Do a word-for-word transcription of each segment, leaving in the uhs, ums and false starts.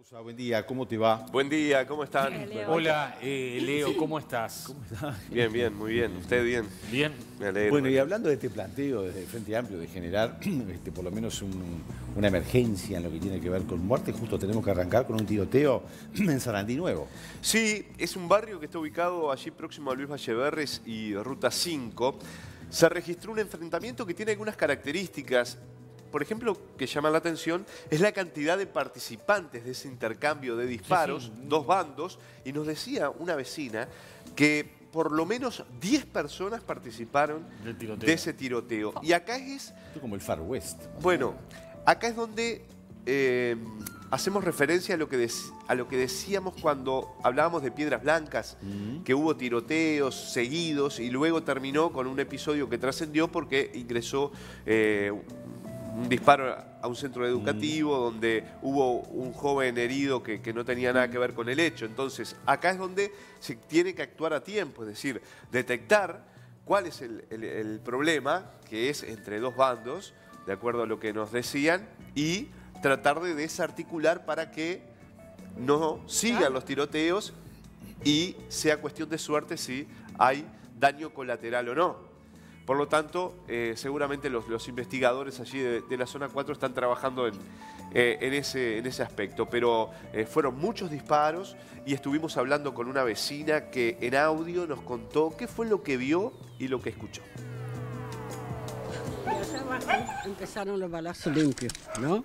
Sousa, buen día, ¿cómo te va? Buen día, ¿cómo están? Hola, eh, Leo, ¿cómo estás? ¿Cómo estás? Bien, bien, muy bien. ¿Usted bien? Bien. Me alegro. Bueno, y hablando de este planteo desde el Frente Amplio de generar este, por lo menos un, una emergencia en lo que tiene que ver con muerte, justo tenemos que arrancar con un tiroteo en Sarandí Nuevo. Sí, es un barrio que está ubicado allí próximo a Luis Valleverres y Ruta cinco. Se registró un enfrentamiento que tiene algunas características. Por ejemplo, que llama la atención, es la cantidad de participantes de ese intercambio de disparos, sí, sí. Dos bandos, y nos decía una vecina que por lo menos diez personas participaron de ese tiroteo. Y acá es... Esto como el Far West. Bueno, acá es donde eh, hacemos referencia a lo, que de, a lo que decíamos cuando hablábamos de Piedras Blancas, mm. que hubo tiroteos seguidos y luego terminó con un episodio que trascendió porque ingresó... Eh, un disparo a un centro educativo mm. donde hubo un joven herido que, que no tenía nada que ver con el hecho. Entonces, acá es donde se tiene que actuar a tiempo, es decir, detectar cuál es el, el, el problema, que es entre dos bandos, de acuerdo a lo que nos decían, y tratar de desarticular para que no sigan los tiroteos y sea cuestión de suerte si hay daño colateral o no. Por lo tanto, eh, seguramente los, los investigadores allí de, de la zona cuatro están trabajando en, eh, en, ese, en ese aspecto. Pero eh, fueron muchos disparos y estuvimos hablando con una vecina que en audio nos contó qué fue lo que vio y lo que escuchó. Empezaron los balazos limpios, ¿no?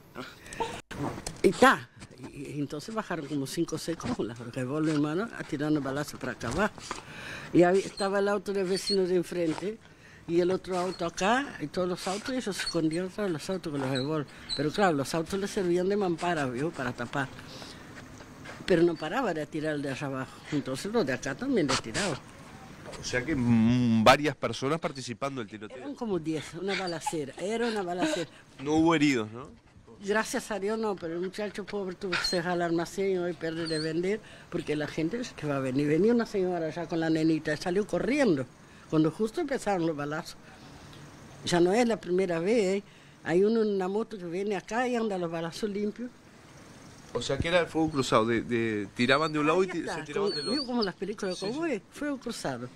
Y está. Y entonces bajaron como cinco o seis con las revólver en mano, tirando balazos para acá abajo. Y ahí estaba el auto del vecino de enfrente. Y el otro auto acá, y todos los autos, y ellos se escondieron tras los autos con los revólveres. Pero claro, los autos les servían de mampara, ¿vio? Para tapar. Pero no paraba de tirar el de allá abajo. Entonces los de acá también les tiraban. O sea que mmm, varias personas participando del tiroteo. Eran como diez, una balacera. Era una balacera. No hubo heridos, ¿no? Gracias a Dios no, pero el muchacho pobre tuvo que cerrar el almacén y hoy perder de vender, porque la gente dice que va a venir. Venía una señora allá con la nenita y salió corriendo. Cuando justo empezaron los balazos. Ya no es la primera vez, ¿eh? Hay uno en una moto que viene acá y anda los balazos limpios. O sea que era el fuego cruzado, de, de, tiraban de un lado y se tiraban del otro. Como las películas de cowboy, sí, sí. Fuego cruzado.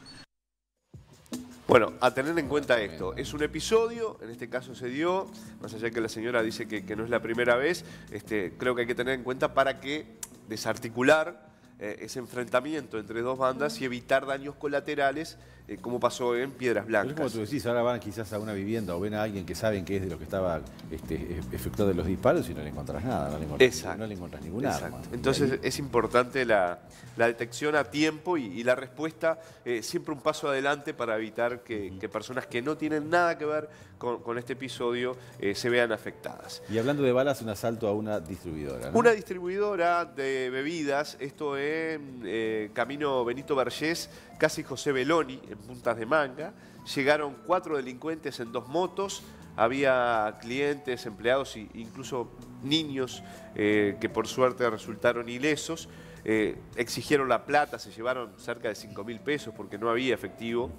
Bueno, a tener en cuenta esto, es un episodio, en este caso se dio, más allá que la señora dice que, que no es la primera vez, este, creo que hay que tener en cuenta para que desarticular eh, ese enfrentamiento entre dos bandas y evitar daños colaterales, eh, como pasó en Piedras Blancas. Pero es como tú decís, ahora van quizás a una vivienda o ven a alguien que saben que es de los que estaba este, efectuando los disparos y no le encontrás nada, no le encontrás, no le encontrás ningún arma. Entonces es importante la, la detección a tiempo y, y la respuesta, eh, siempre un paso adelante para evitar que, que personas que no tienen nada que ver con, con este episodio eh, se vean afectadas. Y hablando de balas, un asalto a una distribuidora, ¿no? Una distribuidora de bebidas, esto en eh, Camino Benito Vergés, casi José Beloni, en Puntas de Manga. Llegaron cuatro delincuentes en dos motos, había clientes, empleados e incluso niños eh, que por suerte resultaron ilesos. Eh, exigieron la plata, se llevaron cerca de cinco mil pesos porque no había efectivo.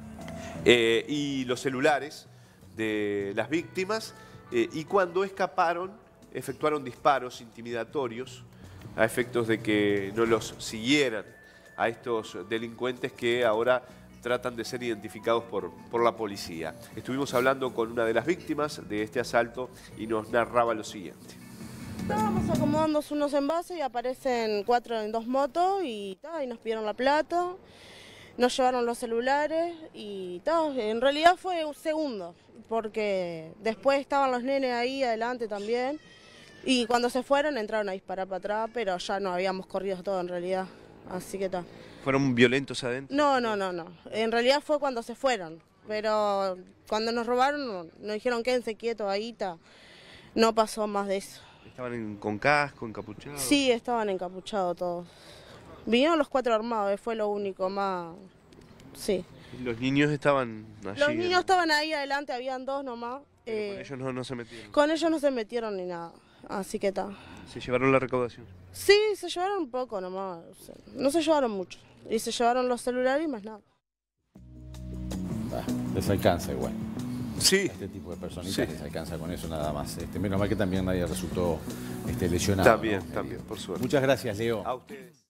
Eh, y los celulares de las víctimas. Eh, y cuando escaparon, efectuaron disparos intimidatorios a efectos de que no los siguieran a estos delincuentes que ahora tratan de ser identificados por, por la policía. Estuvimos hablando con una de las víctimas de este asalto y nos narraba lo siguiente. Estábamos acomodando unos envases y aparecen cuatro en dos motos y, ta, y nos pidieron la plata, nos llevaron los celulares y ta. En realidad fue un segundo, porque después estaban los nenes ahí adelante también y cuando se fueron entraron a disparar para atrás, pero ya no habíamos corrido todo en realidad. Así que está. ¿Fueron violentos adentro? No, no, no, no. En realidad fue cuando se fueron. Pero cuando nos robaron, nos dijeron quédense quietos ahí, ta. No pasó más de eso. ¿Estaban en, con casco, encapuchados? Sí, estaban encapuchados todos. Vinieron los cuatro armados, fue lo único más... Sí. ¿Y los niños estaban allí? Los niños estaban ahí adelante, habían dos nomás. Eh, con ellos no, no se metieron. Con ellos no se metieron ni nada. Así que está. ¿Se llevaron la recaudación? Sí, se llevaron un poco nomás, o sea, no se llevaron mucho. Y se llevaron los celulares y más nada. Ah, les alcanza igual. Sí. a este tipo de personitas Sí. que se alcanza con eso nada más. Este, menos mal que también nadie resultó este, lesionado. También, ¿no? también, por suerte. Muchas gracias, Leo. A ustedes.